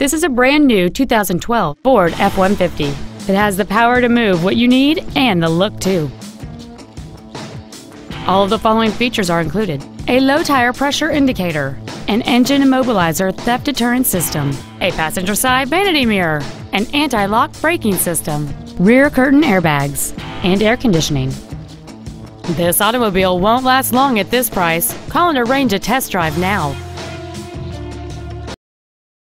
This is a brand new 2012 Ford F-150. It has the power to move what you need and the look too. All of the following features are included: a low tire pressure indicator, an engine immobilizer theft deterrent system, a passenger side vanity mirror, an anti-lock braking system, rear curtain airbags, and air conditioning. This automobile won't last long at this price. Call and arrange a test drive now.